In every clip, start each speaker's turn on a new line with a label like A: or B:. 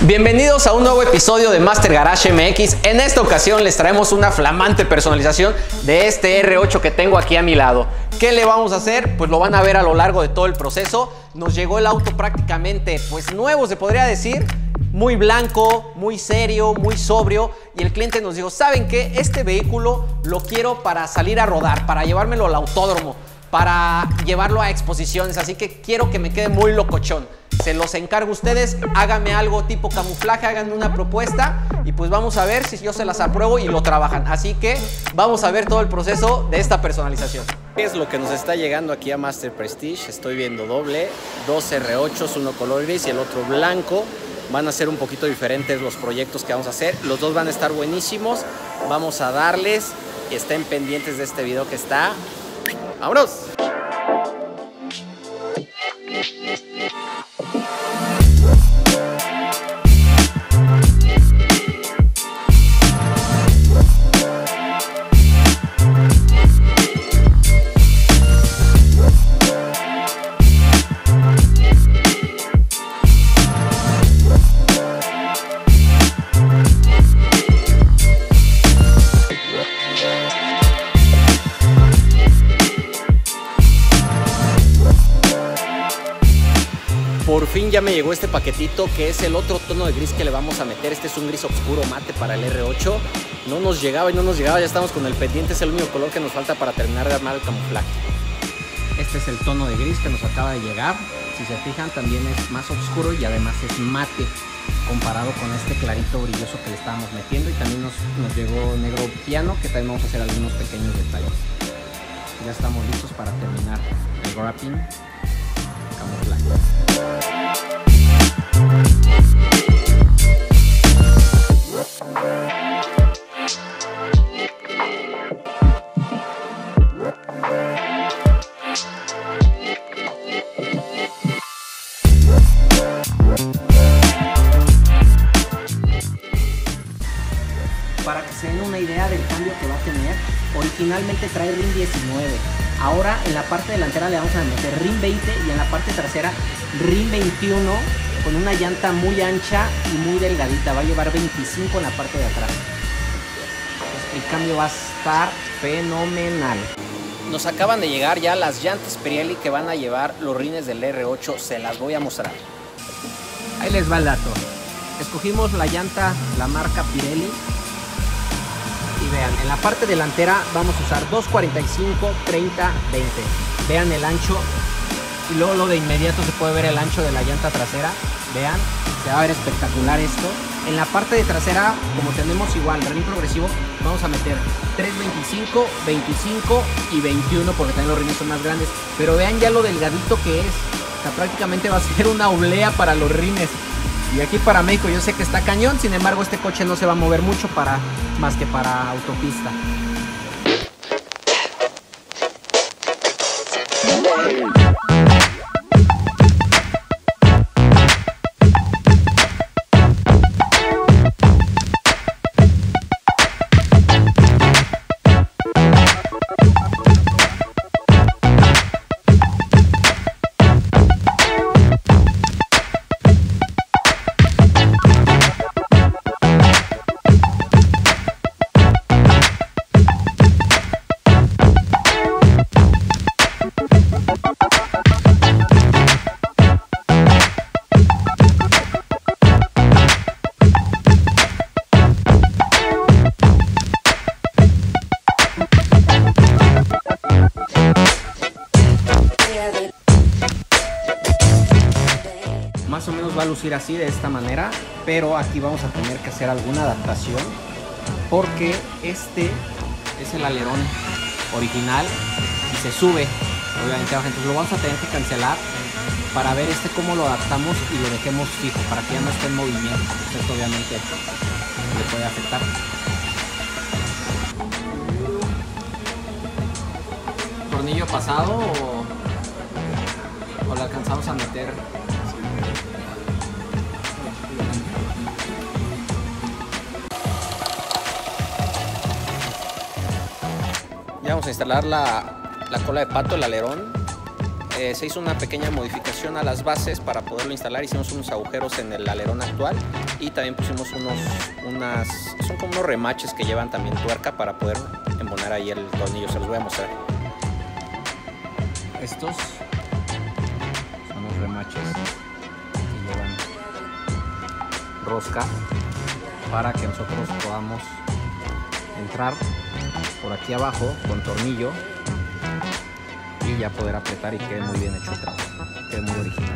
A: Bienvenidos a un nuevo episodio de Master Garage MX. En esta ocasión les traemos una flamante personalización de este R8 que tengo aquí a mi lado. ¿Qué le vamos a hacer? Pues lo van a ver a lo largo de todo el proceso. Nos llegó el auto prácticamente pues nuevo, se podría decir. Muy blanco, muy serio, muy sobrio. Y el cliente nos dijo, ¿saben qué? Este vehículo lo quiero para salir a rodar, para llevármelo al autódromo, para llevarlo a exposiciones. Así que quiero que me quede muy locochón. Se los encargo a ustedes, háganme algo tipo camuflaje, háganme una propuesta y pues vamos a ver si yo se las apruebo y lo trabajan. Así que vamos a ver todo el proceso de esta personalización. ¿Qué es lo que nos está llegando aquí a Master Prestige? Estoy viendo doble, dos R8s, uno color gris y el otro blanco. Van a ser un poquito diferentes los proyectos que vamos a hacer. Los dos van a estar buenísimos. Vamos a darles, estén pendientes de este video que está. ¡Vámonos! Por fin ya me llegó este paquetito que es el otro tono de gris que le vamos a meter. Este es un gris oscuro mate para el R8. No nos llegaba y no nos llegaba, ya estamos con el pendiente. Es el único color que nos falta para terminar de armar el camuflaje.
B: Este es el tono de gris que nos acaba de llegar. Si se fijan, también es más oscuro y además es mate comparado con este clarito brilloso que le estábamos metiendo. Y también nos llegó negro piano, que también vamos a hacer algunos pequeños detalles. Ya estamos listos para terminar el wrapping camuflaje. Para que se den una idea del cambio que va a tener, originalmente trae RIN 19. Ahora en la parte delantera le vamos a meter RIN 20 y en la parte trasera RIN 21 con una llanta muy ancha y muy delgadita. Va a llevar 25 en la parte de atrás. El cambio va a estar fenomenal.
A: Nos acaban de llegar ya las llantas Pirelli que van a llevar los rines del R8. Se las voy a mostrar.
B: Ahí les va el dato. Escogimos la llanta, la marca Pirelli. Y vean, en la parte delantera vamos a usar 245, 30, 20. Vean el ancho. Y luego de inmediato se puede ver el ancho de la llanta trasera. Vean, se va a ver espectacular esto. En la parte de trasera, como tenemos igual rin progresivo, vamos a meter 325, 25 y 21 porque también los rines son más grandes. Pero vean ya lo delgadito que es. O sea, prácticamente va a ser una oblea para los rines. Y aquí para México yo sé que está cañón, sin embargo este coche no se va a mover mucho más que para autopista. Más o menos va a lucir así, de esta manera, pero aquí vamos a tener que hacer alguna adaptación porque este es el alerón original y se sube obviamente abajo, entonces lo vamos a tener que cancelar para ver cómo lo adaptamos y lo dejemos fijo para que ya no esté en movimiento. Esto obviamente le puede afectar. ¿Tornillo pasado o lo alcanzamos a meter?
A: Ya vamos a instalar la cola de pato, el alerón. se hizo una pequeña modificación a las bases para poderlo instalar. Hicimos unos agujeros en el alerón actual y también pusimos son como unos remaches que llevan también tuerca para poder embonar ahí el tornillo. Se los voy a mostrar. Estos son los remaches que llevan rosca para que nosotros podamos entrar por aquí abajo con tornillo y ya poder apretar y quede muy bien hecho el trabajo, quede muy original.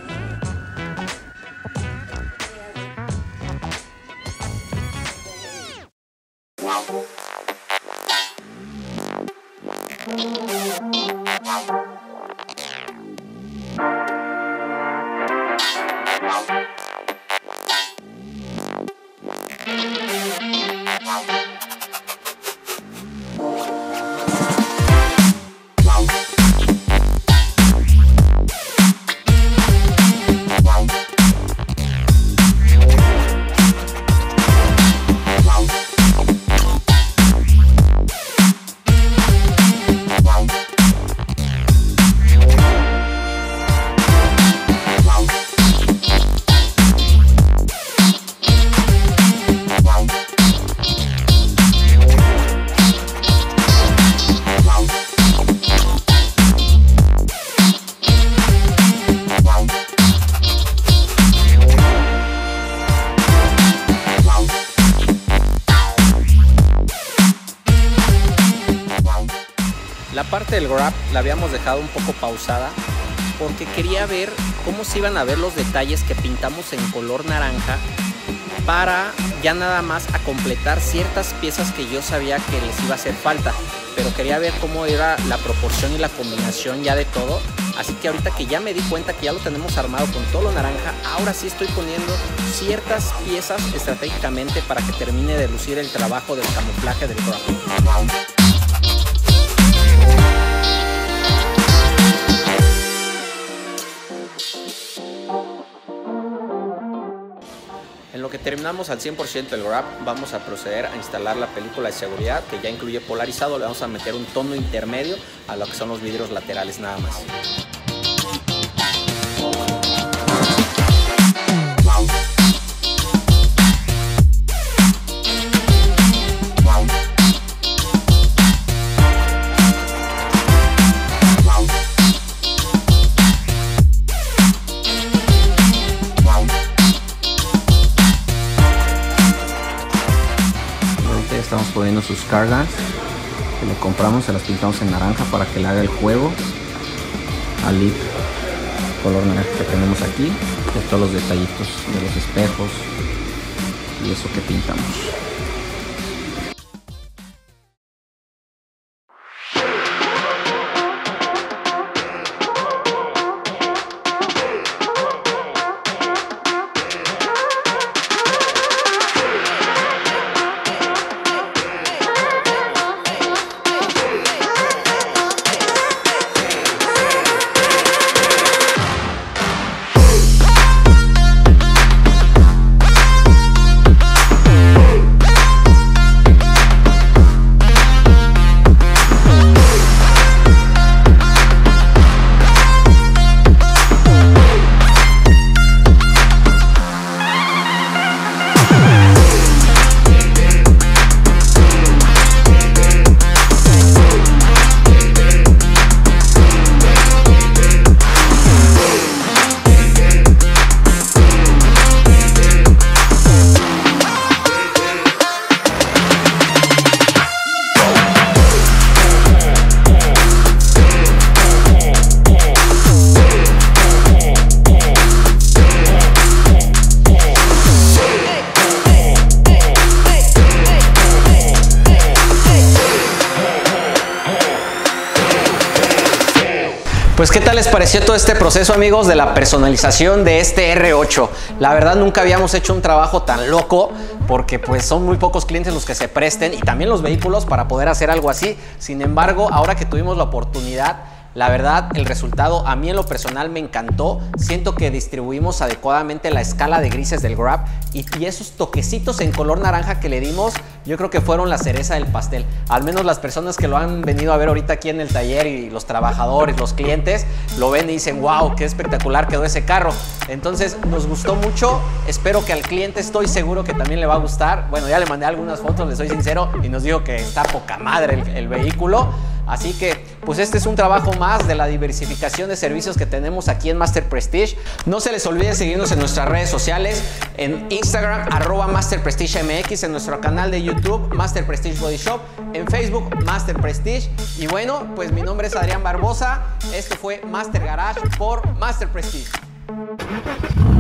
A: La parte del wrap la habíamos dejado un poco pausada porque quería ver cómo se iban a ver los detalles que pintamos en color naranja para ya nada más a completar ciertas piezas que yo sabía que les iba a hacer falta, pero quería ver cómo era la proporción y la combinación ya de todo. Así que ahorita que ya me di cuenta que ya lo tenemos armado con todo lo naranja, ahora sí estoy poniendo ciertas piezas estratégicamente para que termine de lucir el trabajo del camuflaje del wrap. En lo que terminamos al 100% el wrap, vamos a proceder a instalar la película de seguridad, que ya incluye polarizado. Le vamos a meter un tono intermedio a lo que son los vidrios laterales nada más. Estamos poniendo sus cargas que le compramos, se las pintamos en naranja para que le haga el juego al lip color naranja que tenemos aquí, de todos los detallitos de los espejos y eso que pintamos. Pues ¿qué tal les pareció todo este proceso, amigos, de la personalización de este R8? La verdad nunca habíamos hecho un trabajo tan loco porque pues son muy pocos clientes los que se presten y también los vehículos para poder hacer algo así. Sin embargo, ahora que tuvimos la oportunidad, La verdad, el resultado a mí en lo personal me encantó. Siento que distribuimos adecuadamente la escala de grises del Grab y esos toquecitos en color naranja que le dimos, yo creo que fueron la cereza del pastel. Al menos las personas que lo han venido a ver ahorita aquí en el taller y los trabajadores, los clientes, lo ven y dicen, wow, qué espectacular quedó ese carro. Entonces nos gustó mucho, espero que al cliente estoy seguro que también le va a gustar. Bueno, ya le mandé algunas fotos, le soy sincero, y nos dijo que está poca madre el vehículo. Así que, pues este es un trabajo más de la diversificación de servicios que tenemos aquí en Master Prestige. No se les olvide seguirnos en nuestras redes sociales, en Instagram, @MasterPrestigeMX, en nuestro canal de YouTube, Master Prestige Body Shop, en Facebook, Master Prestige. Y bueno, pues mi nombre es Adrián Barbosa. Esto fue Master Garage por Master Prestige.